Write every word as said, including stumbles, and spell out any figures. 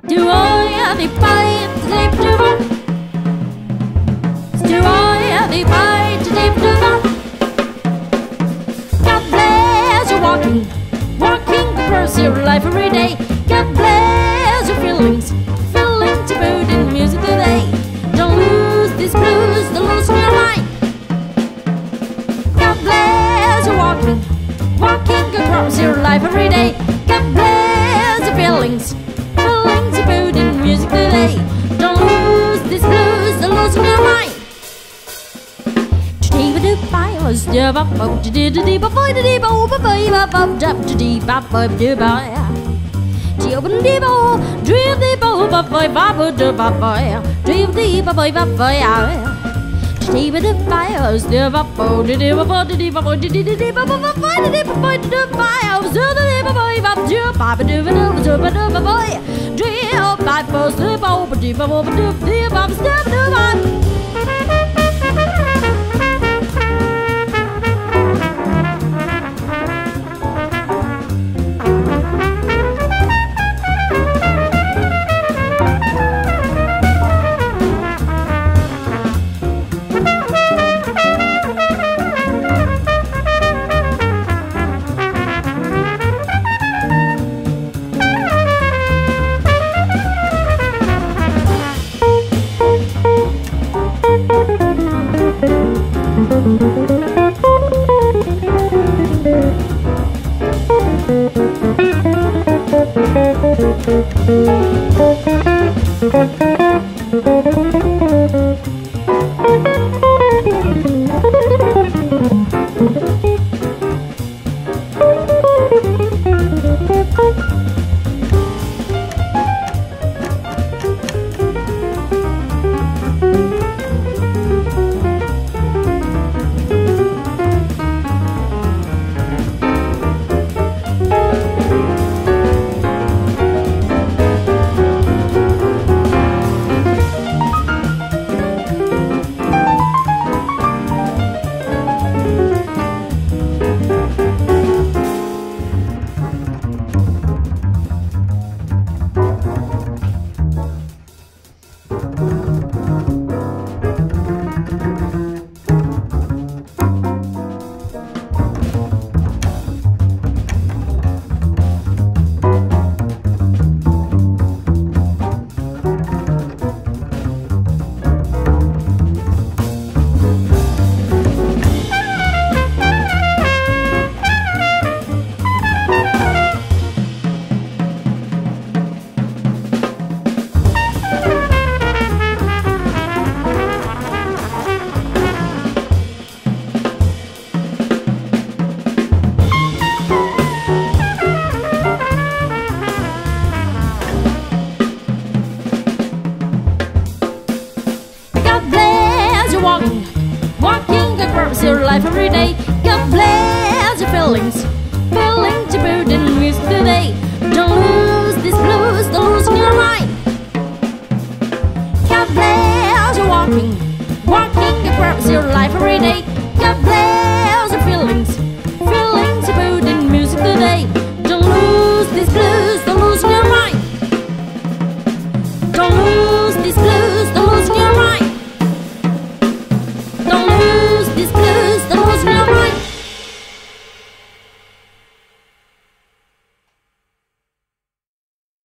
Do I have a pie to deep to the Do I have a pie to deep to the God bless you walking, walking across your life every day. God bless your feelings, feelings to put in music today. Don't lose these blues, don't lose your mind. God bless you walking, walking across your life every day. God bless your feelings, feelings to put in music today. Don't lose these blues, don't lose your mind. Was the bop bop to the the bop boy to the bop bop bop bop jump to the bop bop do boy. The open the bop, dream the bop bop boy bop do bop boy, dream the bop boy bop boy. The with the fire was the bop bop to the bop to the bop to the the bop bop boy to the bop boy to the fire was the bop boy bop do bop do do do do bop boy. Dream bop was the bop to the bop do the bop step do bop. Walking, walking across your life every day. God bless your feelings,